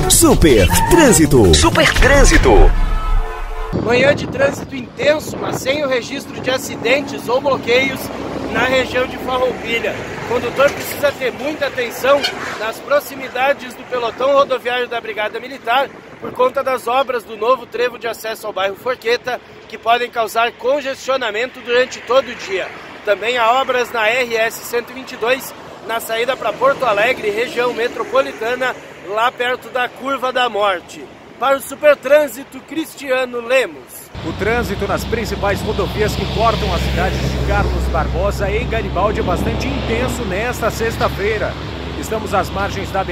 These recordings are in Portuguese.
Super Trânsito. Super Trânsito. Manhã de trânsito intenso, mas sem o registro de acidentes ou bloqueios na região de Farroupilha. O condutor precisa ter muita atenção nas proximidades do pelotão rodoviário da Brigada Militar por conta das obras do novo trevo de acesso ao bairro Forqueta, que podem causar congestionamento durante todo o dia. Também há obras na RS 122, na saída para Porto Alegre, região metropolitana, lá perto da Curva da Morte. Para o Supertrânsito, Cristiano Lemos. O trânsito nas principais rodovias que cortam as cidades de Carlos Barbosa e Garibaldi é bastante intenso nesta sexta-feira. Estamos às margens da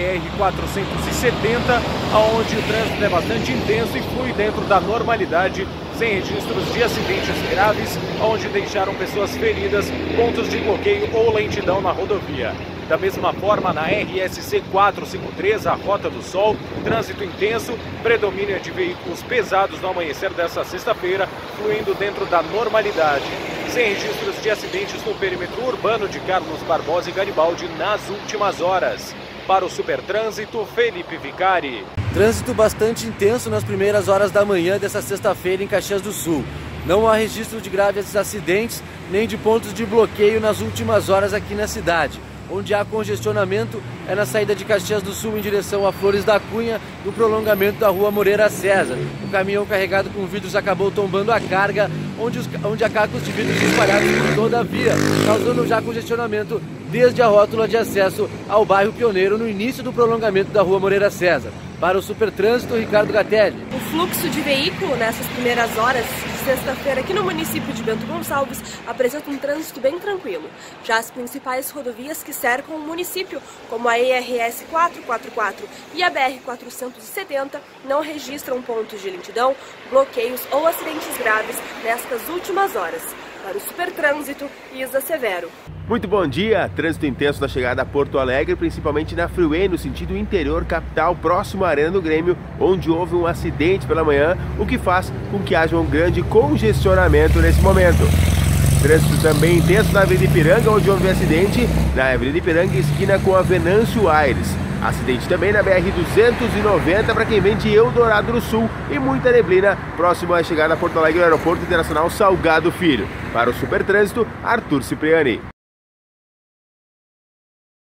BR-470, onde o trânsito é bastante intenso e flui dentro da normalidade, sem registros de acidentes graves, onde deixaram pessoas feridas, pontos de bloqueio ou lentidão na rodovia. Da mesma forma, na RSC 453, a Rota do Sol, trânsito intenso, predomínio de veículos pesados no amanhecer desta sexta-feira, fluindo dentro da normalidade. Sem registros de acidentes no perímetro urbano de Carlos Barbosa e Garibaldi nas últimas horas. Para o Supertrânsito, Felipe Vicari. Trânsito bastante intenso nas primeiras horas da manhã dessa sexta-feira em Caxias do Sul. Não há registro de graves acidentes nem de pontos de bloqueio nas últimas horas aqui na cidade. Onde há congestionamento é na saída de Caxias do Sul em direção a Flores da Cunha, no prolongamento da rua Moreira César. O caminhão carregado com vidros acabou tombando a carga, onde há cacos de vidros espalhados por toda a via, causando já congestionamento desde a rótula de acesso ao bairro Pioneiro no início do prolongamento da rua Moreira César. Para o Supertrânsito, Ricardo Gatelli. O fluxo de veículo nessas primeiras horas de sexta-feira aqui no município de Bento Gonçalves apresenta um trânsito bem tranquilo. Já as principais rodovias que cercam o município, como a ERS 444 e a BR 470, não registram pontos de lentidão, bloqueios ou acidentes graves nestas últimas horas. Para o Supertrânsito, Isa Severo. Muito bom dia, trânsito intenso na chegada a Porto Alegre, principalmente na Freeway, no sentido interior capital, próximo à Arena do Grêmio, onde houve um acidente pela manhã, o que faz com que haja um grande congestionamento nesse momento. Trânsito também intenso na Avenida Ipiranga, onde houve um acidente na Avenida Ipiranga, esquina com a Venâncio Aires. Acidente também na BR-290 para quem vem de Eldorado do Sul e muita neblina próximo à chegada a Porto Alegre no Aeroporto Internacional Salgado Filho. Para o Supertrânsito, Arthur Cipriani.